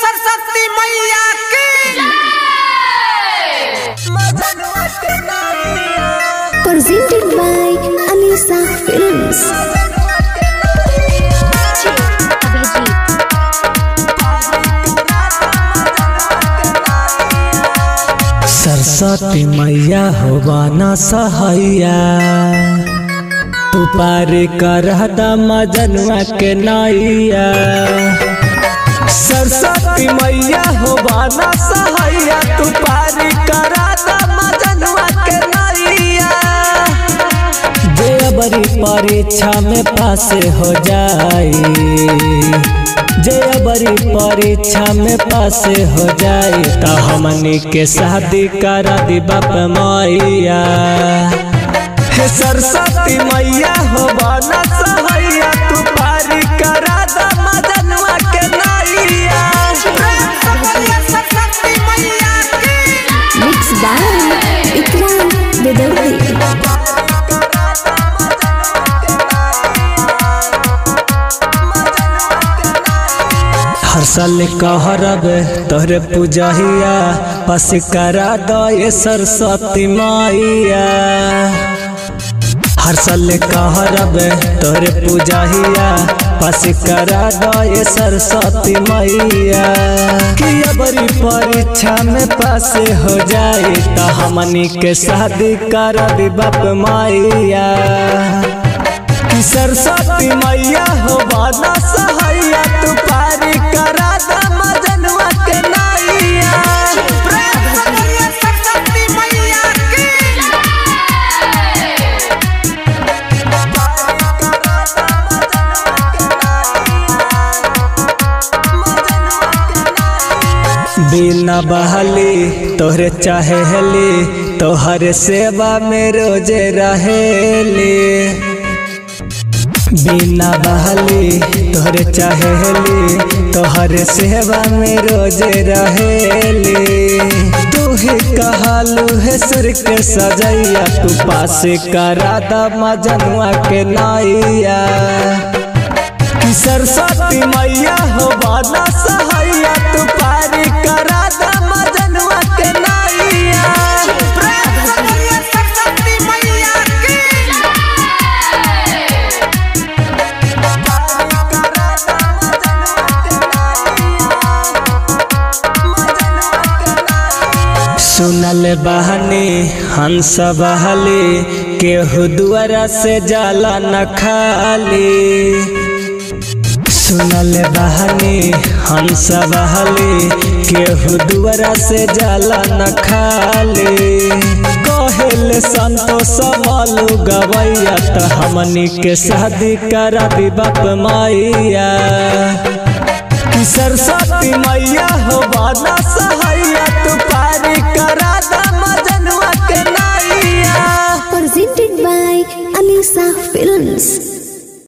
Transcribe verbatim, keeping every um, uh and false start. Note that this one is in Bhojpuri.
सरस्वती मैया की presented by Anisa Films। Saraswati मैया होवाना सहैया तू पार करहदा मजनुआ के नैया। सरस्वती मैया होवाना सहैया तू पार करहदा मजनुआ के नैया। जे बड़ी परीक्षा में पास हो जाए, जे बड़ी परीक्षा में पास हो जाए तो हमनी के शादी करा दी बाप मैया। हे सरस्वती मैया होवाना सहैया तू पार करा दा मजनुआ के नैया। सरस्वती मैया की Mixed by Ikram Bedouti। हर साल कहरब तोहरे पूजहिया पास करा दो ये सरस्वती मैया। हर साल कहरब तोहरे पूजहिया पास करा दो ये सरस्वती मैया। कि बड़ी परीक्षा में पास हो जाए तो हमनी के शादी करा दी बाप मैया। कि सरस्वती मैया होवाना सहैया तू पार करा दा मजनुआ के नैया। सरस्वती मैया की बिना बहली तोहरे चाहेली तोहर सेवा में रोजे रहेली। बिना बहली तोहरे चाहेली तोहर सेवा में रोजे रहेली। तू ही कहलू है सुर के सजैया तू पास करा दा मजनुआ के नैया। कि सरस्वती मैया होवाना सहैया तू पार करा दा मजनुआ के नैया। सरस्वती मैया की सुनल बहनी हंस बहली केहू दुआरा से जाला न खाली। सुनल बहनी हंस बहली केहू दुआरा से जाला न खाली। कहल संतोष मालू गवैया तो हमनी के शादी करा दी बाप मैया। कि सरस्वती मैया होवाना सहैया तू पार करा दा मजनुआ के नैया। Presented by Anisa Films।